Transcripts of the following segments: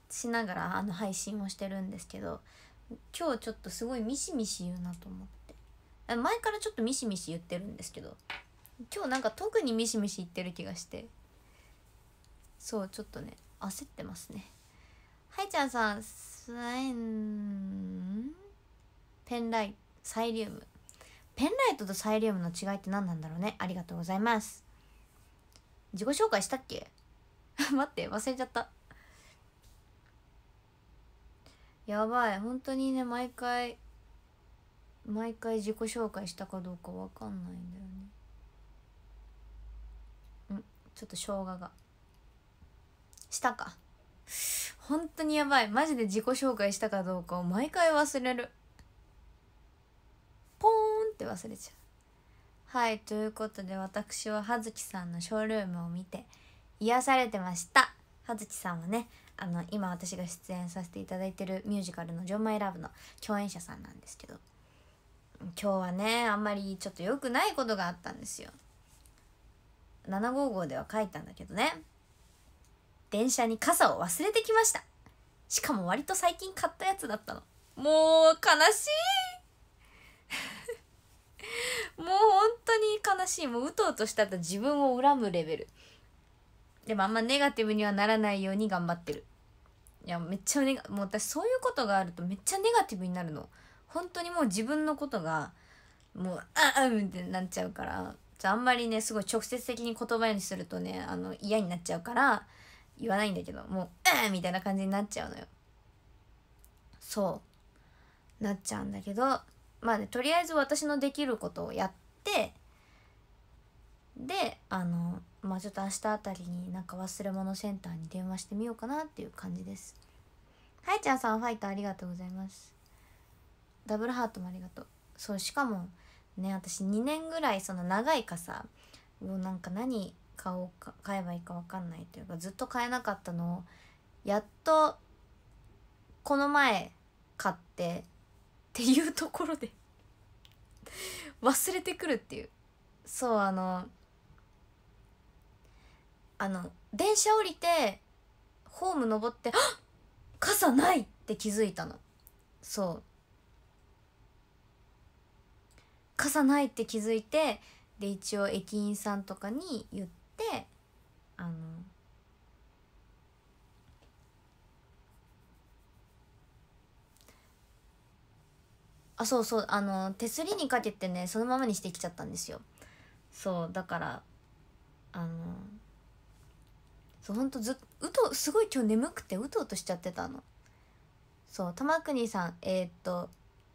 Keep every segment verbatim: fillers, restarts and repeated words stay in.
しながらあの配信をしてるんですけど、今日ちょっとすごいミシミシ言うなと思って、前からちょっとミシミシ言ってるんですけど、今日なんか特にミシミシ言ってる気がして、そうちょっとね焦ってますね。はいちゃんさん、スラインペンライトサイリウム、ペンライトとサイリウムの違いって何なんだろうね。ありがとうございます。自己紹介したっけ待って忘れちゃった。やばい、本当にね、毎回毎回自己紹介したかどうかわかんないんだよね。んちょっと生姜がしたか。本当にやばい、マジで自己紹介したかどうかを毎回忘れる。ポーンって忘れちゃう。はい、ということで私は葉月さんのショールームを見て癒されてました。葉月さんはね、あの今私が出演させていただいてるミュージカルの「ジョン・マイ・ラブ」の共演者さんなんですけど、今日はねあんまりちょっと良くないことがあったんですよ。ななごーごーでは書いたんだけどね、電車に傘を忘れてきました。しかも割と最近買ったやつだったの。もう悲しいもう本当に悲しい。もううとうとしたら自分を恨むレベル。でもあんまネガティブにはならないように頑張ってる。いやめっちゃネガもう私そういうことがあるとめっちゃネガティブになるの。本当にもう自分のことがもうあうんってなっちゃうから、あんまりねすごい直接的に言葉にするとねあの嫌になっちゃうから言わないんだけど、もううんみたいな感じになっちゃうのよ。そうなっちゃうんだけど、まあねとりあえず私のできることをやって、であのまあちょっと明日あたりになんか忘れ物センターに電話してみようかなっていう感じです。はいちゃんさんファイトありがとうございます。ダブルハートもありがとう。そうしかもね私にねんぐらいその長い傘をなんか何買おうか買えばいいか分かんないというかずっと買えなかったのをやっとこの前買ってっていうところで忘れてくるっていう。そうあのあの電車降りてホーム登って傘ないって気づいたの。そう傘ないって気づいて、で一応駅員さんとかに言ってあのあそうそうあの手すりにかけてねそのままにしてきちゃったんですよ。そうだからあのそうほんとずうとすごい今日眠くてうとうとしちゃってたの。そう玉国さんえー、っと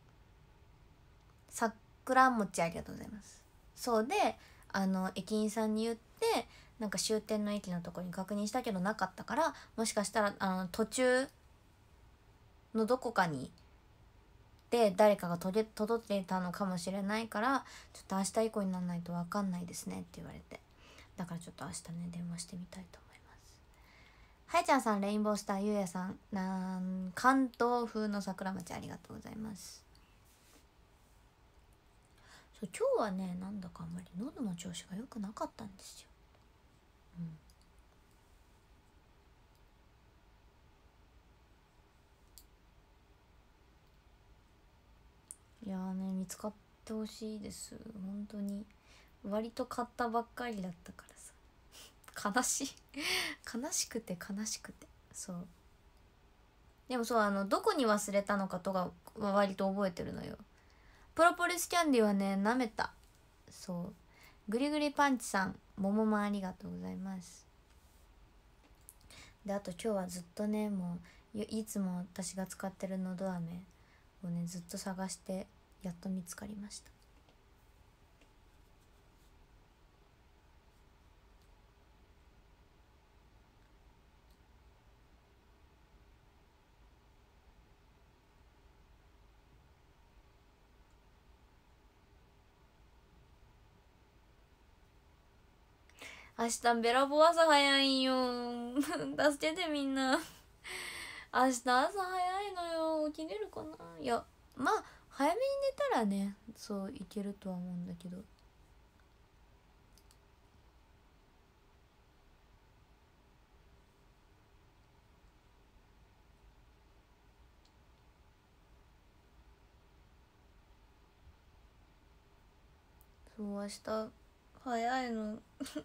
桜餅ありがとうございます。そうであの駅員さんに言ってなんか終点の駅のところに確認したけどなかったから、もしかしたらあの途中のどこかにで誰かが届けたのかもしれないから、ちょっと明日以降にならないと分かんないですねって言われて、だからちょっと明日ね電話してみたいと思います。はいちゃんさんレインボースターゆうやさんなん関東風の桜餅ありがとうございます。そう今日はねなんだかあんまり喉の調子が良くなかったんですよ。うん、いやーね見つかってほしいです。本当に割と買ったばっかりだったからさ悲しい悲しくて悲しくて。そうでもそうあのどこに忘れたのかとかは割と覚えてるのよ。プロポリスキャンディはね舐めた。そうグリグリパンチさんももまありがとうございます。であと今日はずっとねもう い, いつも私が使ってるのど飴をねずっと探してやっと見つかりました。明日ベラボー朝早いよ助けてみんな明日朝早いのよ。起きれるかな。いやまあ早めに寝たらねそういけるとは思うんだけど、 そう明日早いの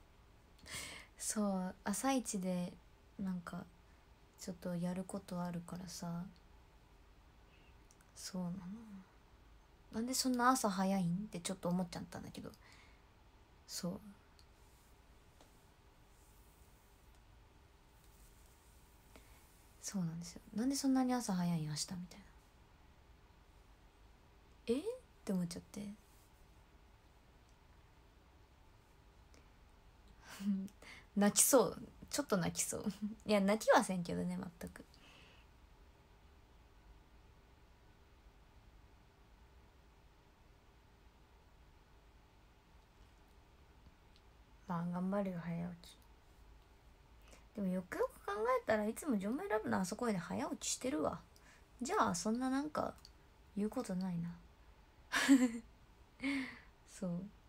そう朝一でなんかちょっとやることあるからさ。そうなの。なんでそんな朝早いんってちょっと思っちゃったんだけど。そうそうなんですよ。なんでそんなに朝早いん明日みたいな。えって思っちゃって泣きそう。ちょっと泣きそういや泣きはせんけどね全く。まあ頑張るよ早起き。でもよくよく考えたらいつもジョンマイラブのあそこで早起きしてるわ。じゃあそんななんか言うことないなそう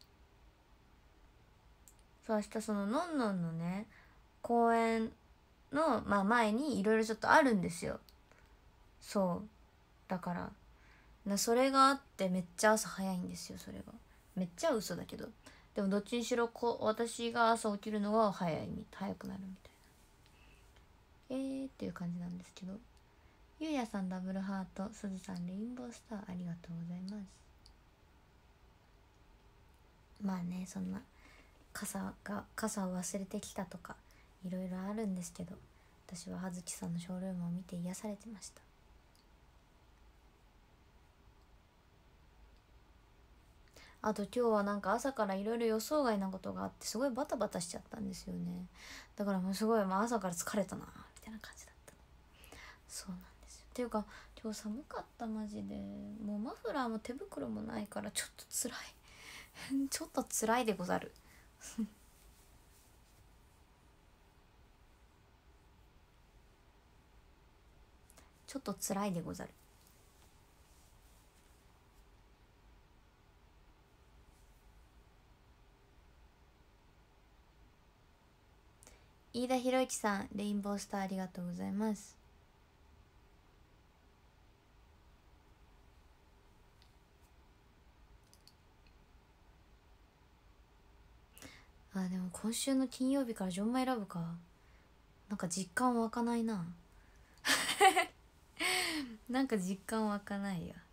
そう明日そののんのんのね公演の、まあ、前にいろいろちょっとあるんですよ。そうだからなそれがあってめっちゃ朝早いんですよ。それがめっちゃ嘘だけど、でもどっちにしろこ私が朝起きるのが早いみ早くなるみたいなえーっていう感じなんですけど。ゆうやさんダブルハート、すずさんレインボースターありがとうございます。まあねそんな傘が傘を忘れてきたとかいろいろあるんですけど、私は葉月さんのショールームを見て癒されてました。あと今日はなんか朝からいろいろ予想外なことがあってすごいバタバタしちゃったんですよね。だからもうすごい、まあ、朝から疲れたなみたいな感じだった。そうなんですよ。っていうか今日寒かったマジで。もうマフラーも手袋もないからちょっと辛いちょっと辛いでござるちょっと辛いでござる。飯田博之さんレインボースターありがとうございます。あでも今週の金曜日からジョンマイラブか。なんか実感湧かないななんか実感湧かないや。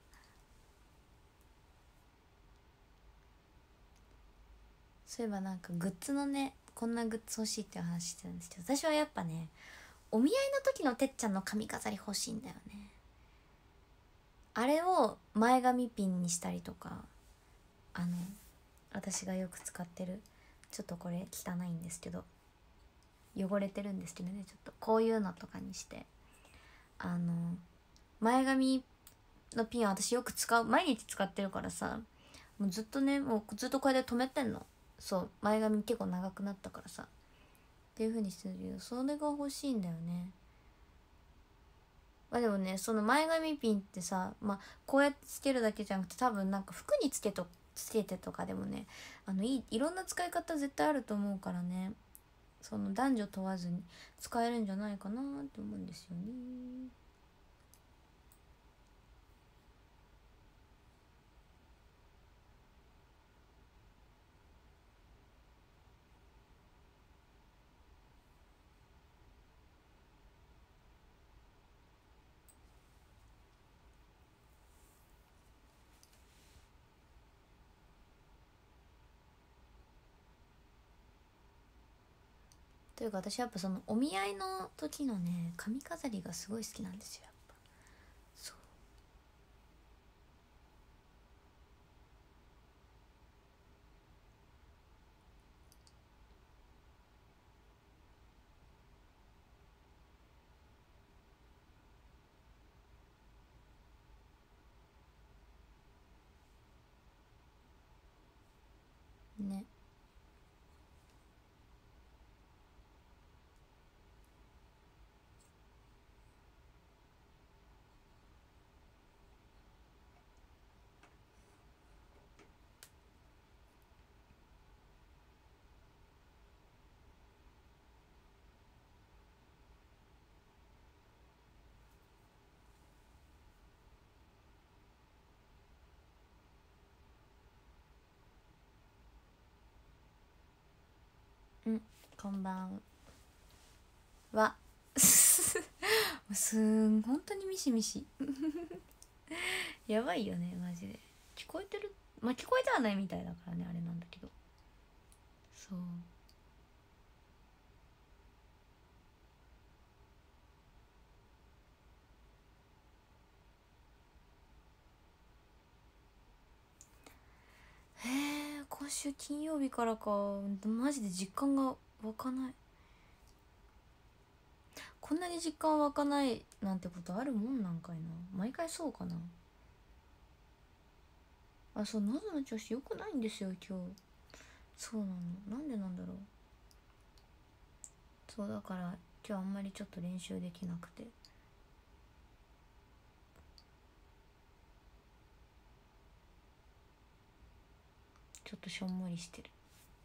そういえばなんかグッズのねこんなグッズ欲しいっていう話してたんですけど、私はやっぱねお見合いの時のてっちゃんの髪飾り欲しいんだよね。あれを前髪ピンにしたりとか、あの私がよく使ってるちょっとこれ汚いんですけど汚れてるんですけどね、ちょっとこういうのとかにしてあの前髪のピンは私よく使う毎日使ってるからさ、もうずっとねもうずっとこれで留めてんの。そう前髪結構長くなったからさっていう風にしてるけどそれが欲しいんだよね。まあでもねその前髪ピンってさ、まあこうやってつけるだけじゃなくて多分なんか服につけとつけてとかでもねあのいいいろんな使い方絶対あると思うからね、その男女問わずに使えるんじゃないかなって思うんですよね。というか私やっぱそのお見合いの時のね髪飾りがすごい好きなんですよやっぱ。ねん、こんばんは。すん本当にミシミシやばいよねマジで。聞こえてる、まあ聞こえてはないみたいだからね、あれなんだけど。そうへえ、今週金曜日からか。マジで実感が湧かない。こんなに実感湧かないなんてことあるもんなんかいな。毎回そうかな。あ、そう、喉の調子良くないんですよ今日。そうなの。なんでなんだろう。そうだから今日あんまりちょっと練習できなくて、ちょっとしょんぼりしてる。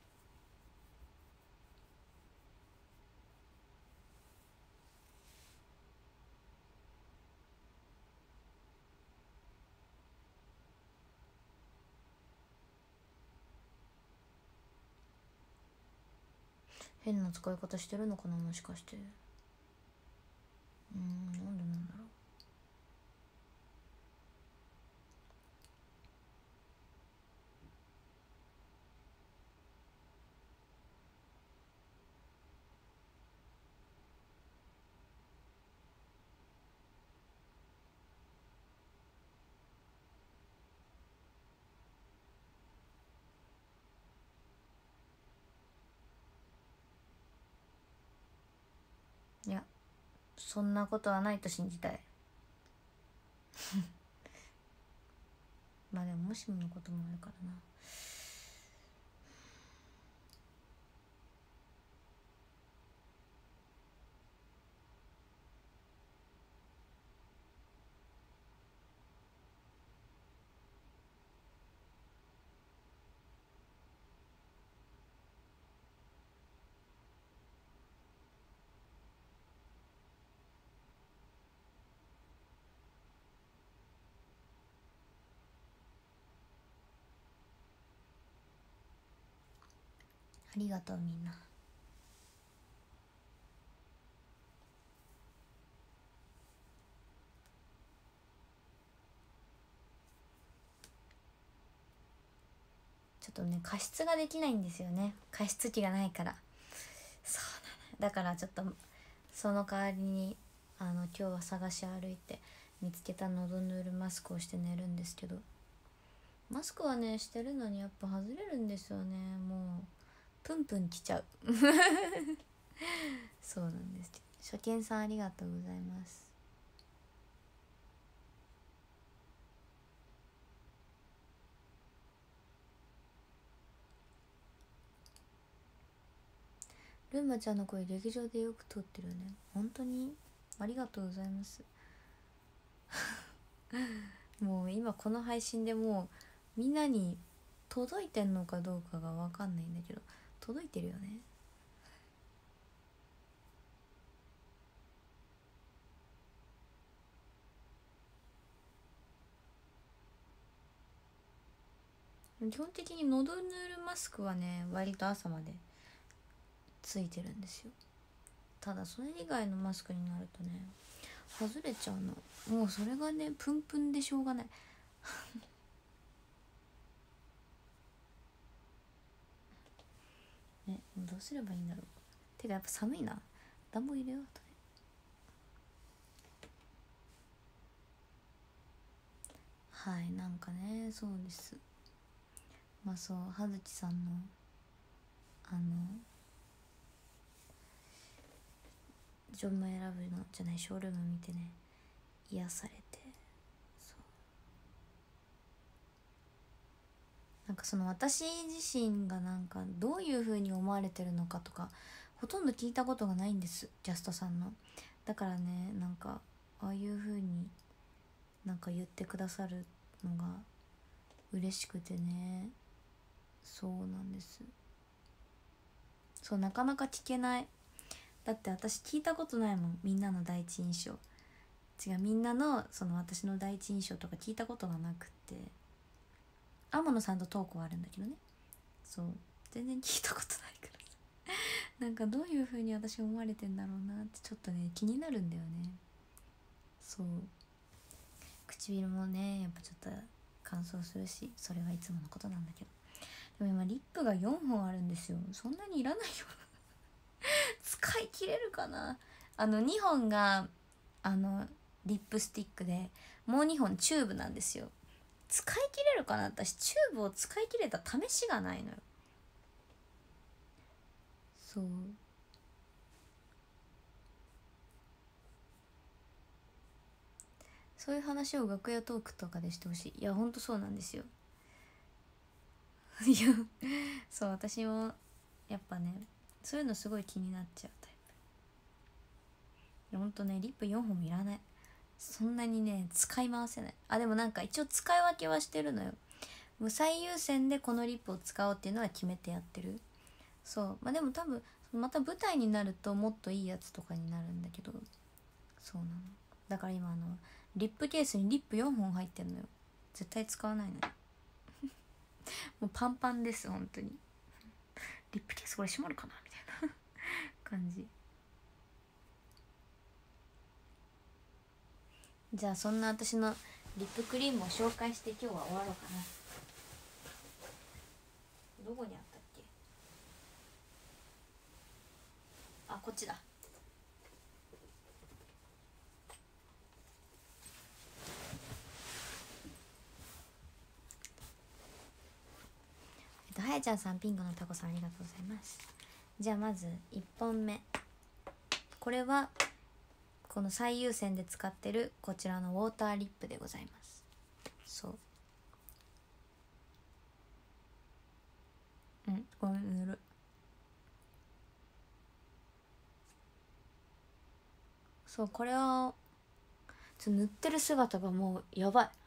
変な使い方してるのかな、もしかして。うーん、なんでなんだろう。いや、そんなことはないと信じたい。まあでももしものこともあるからな。ありがとうみんな。ちょっとね加湿ができないんですよね、加湿器がないから。そうなの。だからちょっとその代わりにあの今日は探し歩いて見つけた喉ヌールマスクをして寝るんですけど、マスクはねしてるのにやっぱ外れるんですよね。もうプンプンきちゃうそうなんです。初見さんありがとうございます。ルンバちゃんの声劇場でよく通ってるよね。本当にありがとうございますもう今この配信でもうみんなに届いてんのかどうかが分かんないんだけど、届いてるよね。基本的に喉ヌールマスクはね割と朝までついてるんですよ。ただそれ以外のマスクになるとね外れちゃうの。もうそれがねプンプンでしょうがないね、どうすればいいんだろう。てかやっぱ寒いな。暖房入れようとね。はい、なんかねそうです。まあそう葉月さんのあのジョンマイラブのじゃないショールーム見てね癒されて、そうなんかその私自身がなんかどういう風に思われてるのかとかほとんど聞いたことがないんです、ジャストさんの。だからねなんかああいう風になんか言ってくださるのが嬉しくてね。そうなんです。そうなかなか聞けない。だって私聞いたことないもん、みんなの第一印象。違う、みんなのその私の第一印象とか聞いたことがなくって、天野さんとトークはあるんだけどね。そう全然聞いたことないからさ。 なんかどういう風に私思われてんだろうなってちょっとね気になるんだよね。そう唇もねやっぱちょっと乾燥するし、それはいつものことなんだけど、でも今リップがよんほんあるんですよ。そんなにいらないよ使い切れるかな。あのにほんがあのリップスティックで、もうにほんチューブなんですよ。使い切れるかな。私チューブを使い切れた試しがないのよ。そうそういう話を楽屋トークとかでしてほしい。いやほんとそうなんですよいやそう私もやっぱねそういうのすごい気になっちゃうタイプ。いやほんとねリップよんほんもいらない。そんなにね使い回せない。あでもなんか一応使い分けはしてるのよ。もう最優先でこのリップを使おうっていうのは決めてやってる。そうまあでも多分また舞台になるともっといいやつとかになるんだけど、そうなの。だから今あのリップケースにリップよんほん入ってるのよ。絶対使わないのよもうパンパンです本当に。リップケースこれ閉まるかなみたいな感じ。じゃあそんな私のリップクリームを紹介して今日は終わろうかな。どこにあったっけ。あこっちだ。えっとはやちゃんさん、ピンクのタコさんありがとうございます。じゃあまずいっぽんめ、これはこの最優先で使ってるこちらのウォーターリップでございます。そううんごめん塗る。そうこれをちょ塗ってる姿がもうやばい。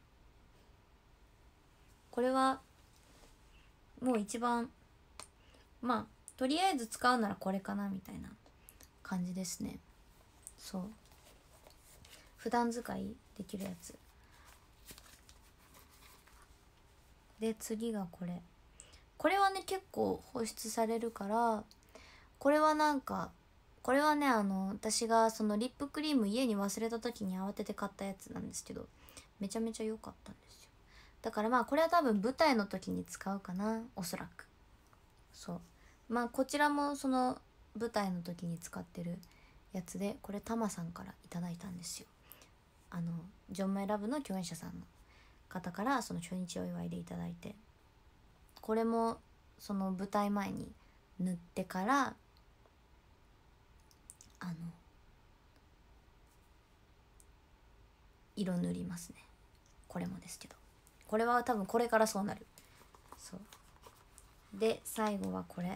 これはもう一番まあとりあえず使うならこれかなみたいな感じですね。そう普段使いできるやつで、次がこれ。これはね結構保湿されるから、これはなんかこれはねあの私がそのリップクリーム家に忘れた時に慌てて買ったやつなんですけど、めちゃめちゃ良かったんですよ。だからまあこれは多分舞台の時に使うかな、おそらく。そうまあこちらもその舞台の時に使ってるやつで、これタマさんからいただいたんですよ。あのジョンマイラブの共演者さんの方からその初日お祝いでいただいて、これもその舞台前に塗ってからあの色塗りますね。これもですけど、これは多分これからそうなる。そうで最後はこれ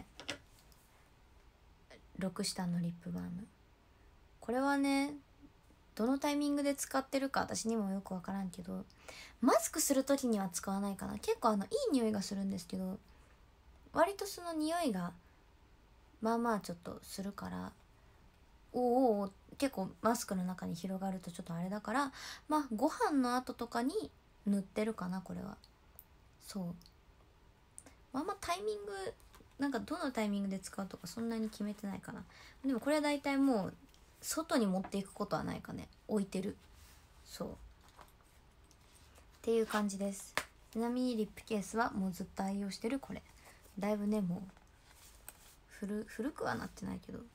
ロクシタンのリップバーム。これはねどのタイミングで使ってるか私にもよく分からんけど、マスクする時には使わないかな。結構あのいい匂いがするんですけど、割とその匂いがまあまあちょっとするから、おおお結構マスクの中に広がるとちょっとあれだから、まあご飯の後とかに塗ってるかなこれは。そうあんまタイミングなんかどのタイミングで使うとかそんなに決めてないかな。でもこれは大体もう外に持っていくことはないかね、置いてる。そうっていう感じです。ちなみにリップケースはもうずっと愛用してるこれ。だいぶねもう古古くはなってないけど、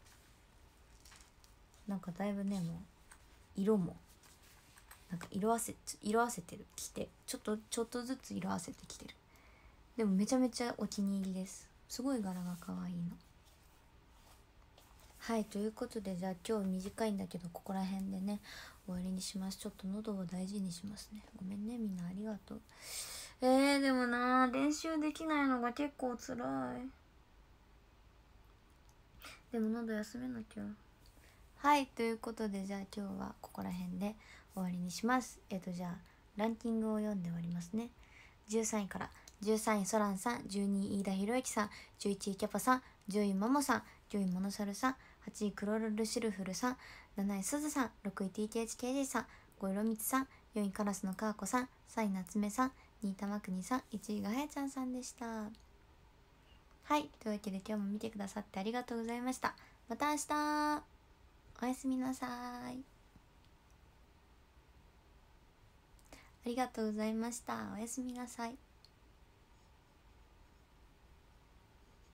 なんかだいぶねもう色もなんか色あせ色あせてるきてちょっとちょっとずつ色あせてきてる。でもめちゃめちゃお気に入りです。すごい柄が可愛いの。はいということで、じゃあ今日短いんだけどここら辺でね終わりにします。ちょっと喉を大事にしますね。ごめんねみんなありがとう。えー、でもな練習できないのが結構つらい。でも喉休めなきゃ。はいということで、じゃあ今日はここら辺で終わりにします。えっ、ー、とじゃあランキングを読んで終わりますね。じゅうさんいからじゅうさんいソランさん、じゅうにい飯田博之さん、じゅういちいキャパさん、じゅういももさん、じゅういモノサルさん、はちいクロルルシルフルさん、なないすずさん、ろくい ティーケーエイチケージー さん、ごいろみつさん、よんいカラスのかーこさん、さんいなつめさん、にいたまくにさん、いちいがはやちゃんさんでした。 はい、というわけで今日も見てくださってありがとうございました。また明日、おやすみなさい。ありがとうございました。おやすみなさい。